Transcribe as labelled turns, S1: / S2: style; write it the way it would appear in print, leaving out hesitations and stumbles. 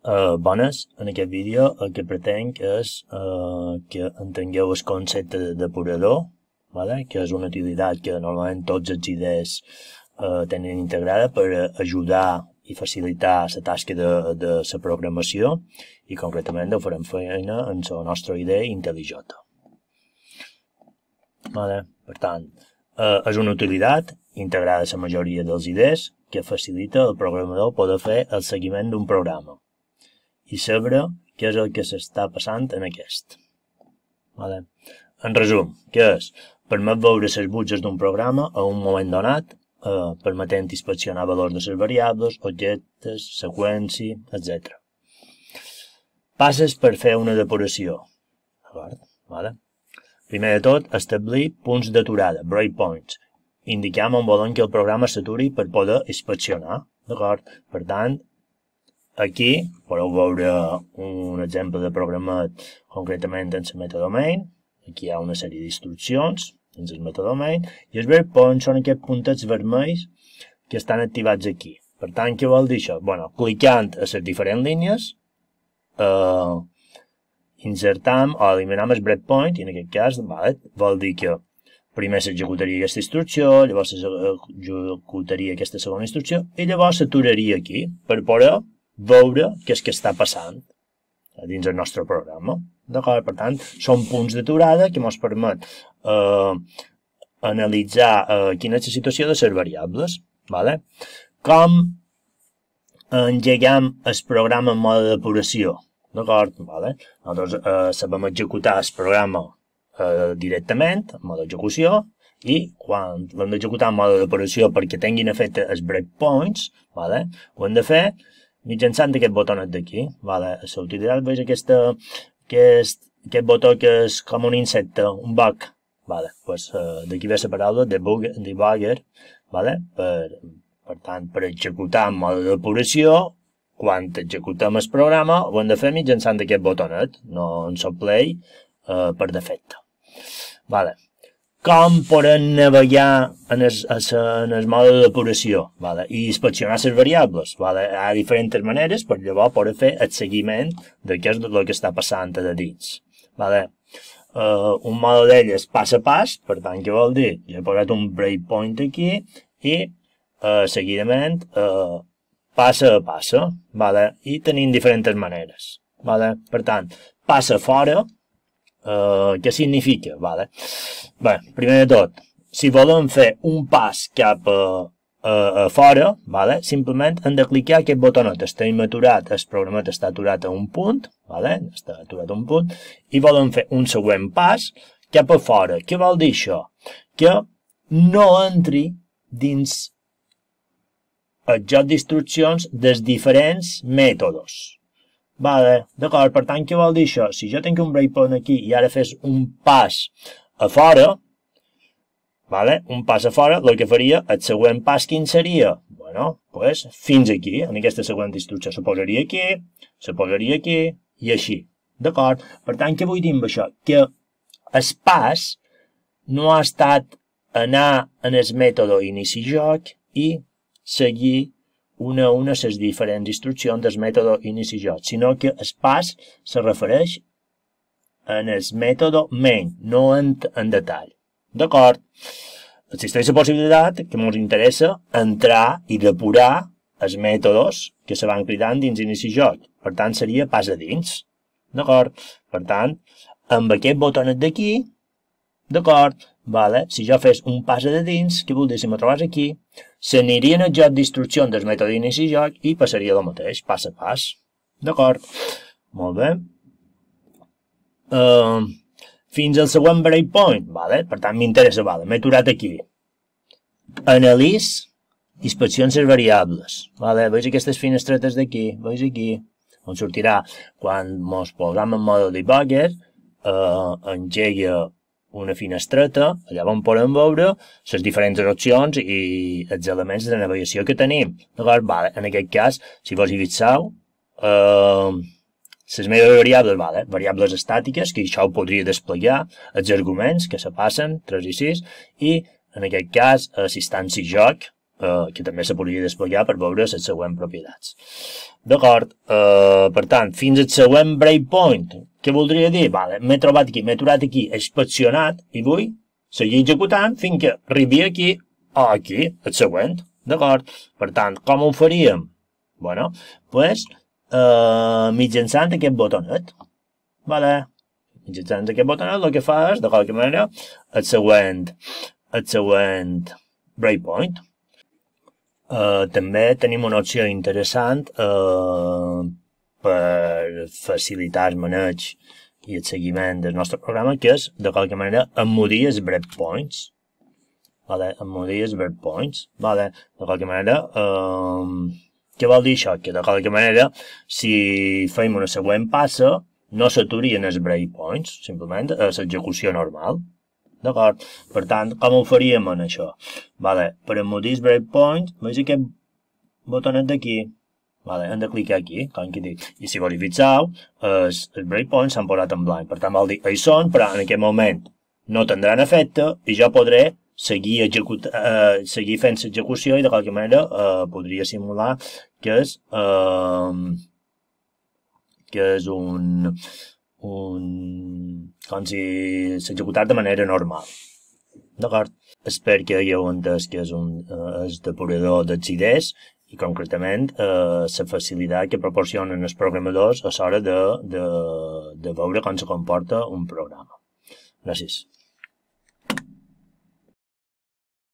S1: Bones, en aquest vídeo el que pretenc és que entengueu el concepte de depurador, que és una utilitat que normalment tots els IDEs tenen integrada per ajudar i facilitar la tasca de la programació i concretament ho farem feina en la nostra IDE IntelliJ. Per tant, és una utilitat integrada a la majoria dels IDEs que facilita al programador poder fer el seguiment d'un programa i saber què és el que s'està passant en aquest. En resum, què és? Permet veure les butges d'un programa a un moment donat, permetent inspeccionar valors de les variables, objectes, seqüència, etc. Passes per fer una depuració. Primer de tot, establir punts d'aturada, breakpoints. Indiquem on volem que el programa s'aturi per poder inspeccionar. Per tant, aquí podeu veure un exemple de programat concretament en la metadomain. Aquí hi ha una sèrie d'instruccions dins el metadomain i els breakpoints són aquests puntets vermells que estan activats aquí. Per tant, què vol dir això? Clicant a les diferents línies, insertam o eliminam el breakpoint i en aquest cas vol dir que primer s'executaria aquesta instrucció, llavors s'executaria aquesta segona instrucció i llavors s'aturaria aquí per poder veure què és que està passant dins el nostre programa. Per tant, són punts d'aturada que ens permet analitzar quina és la situació de les variables. Com engegam el programa en mode depuració? Nosaltres sabem executar el programa directament, en mode execució, i quan l'hem d'executar en mode depuració perquè tinguin efecte els breakpoints, ho hem de fer mitjançant aquest botonet d'aquí. La utilitat, veus aquest botó que és com un insecte, un bug. D'aquí ve la paraula debugger. Per tant, per executar en mode de depuració, quan executem el programa, ho hem de fer mitjançant aquest botonet, no en el play per defecte. Com podem navegar en el mode de depuració i inspeccionar les variables? Hi ha diferents maneres per llavors poder fer el seguiment de què és el que està passant a dins. Un mode d'elles pas a pas, per tant, què vol dir? Jo he posat un breakpoint aquí i seguidament passa a passa i tenim diferents maneres. Per tant, passa fora. Què significa? Primer de tot, si volem fer un pas cap a fora, simplement hem de clicar aquest botonet. Estem aturat, el programet està aturat a un punt, i volem fer un següent pas cap a fora. Què vol dir això? Que no entri dins el joc d'instruccions dels diferents mètodes. Per tant, què vol dir això? Si jo tinc un breakpoint aquí i ara fes un pas a fora, el que faria, el següent pas quin seria? Fins aquí, en aquesta següent instrucció se posaria aquí i així. Per tant, què vull dir amb això? Que el pas no ha estat anar en el mètode inici-joc i seguir una a una les diferents instruccions del mètode inici-joc, sinó que el pas se refereix en el mètode main, no en detall. Existeix la possibilitat que ens interessa entrar i depurar els mètodes que se van cridant dins inici-joc. Per tant, seria pas a dins. Per tant, amb aquest botonet d'aquí, si jo fes un pas a dins, què vol dir? Si me trobés aquí, s'aniria en el joc d'instruccions del mètode inici-joc i passaria el mateix, pas a pas. Molt bé. Fins al següent breakpoint, per tant m'interessa, m'he aturat aquí. Analitz, inspeccions les variables. Veus aquestes finestretes d'aquí, veus aquí, on sortirà quan ens posam en mode debugger, engega una finestreta, allà on podem veure les diferents opcions i els elements de navegació que tenim. En aquest cas, si vos hi fixeu, les meves variables, variables estàtiques, que això ho podria desplegar, els arguments que se passen, 3 i 6, i en aquest cas, l'assistència joc, que també se podria desplegar per veure les següents propietats. D'acord? Per tant, fins al següent breakpoint. Què voldria dir? Vale, m'he trobat aquí, m'he aturat aquí, he inspeccionat i vull seguir executant fins que arribi aquí o aquí, el següent. D'acord? Per tant, com ho faríem? Bueno, doncs, mitjançant aquest botonet. Vale? Mitjançant aquest botonet el que fa és, de qualque manera, el següent breakpoint. També tenim una opció interessant per facilitar el maneig i el seguiment del nostre programa, que és, de qualque manera, emmudir els breakpoints. Vale? Emmudir els breakpoints. Vale? De qualque manera, què vol dir això? Que de qualque manera, si fem una següent passa, no s'aturien els breakpoints, simplement l'execució normal. D'acord? Per tant, com ho faríem en això? Vale. Per emmudir els breakpoints, veus aquest botonet d'aquí? Vale, hem de clicar aquí, com que dic. I si verifiqueu, els breakpoints s'han posat en blanc. Per tant, vol dir, hi són, però en aquest moment no tindran efecte i jo podré seguir fent l'execució i de qualque manera podria simular que és com si s'executés de manera normal. D'acord? Espero que hagueu entès que és el depurador d'exiders i concretament la facilitat que proporcionen els programadors a l'hora de veure com se comporta un programa. Gràcies.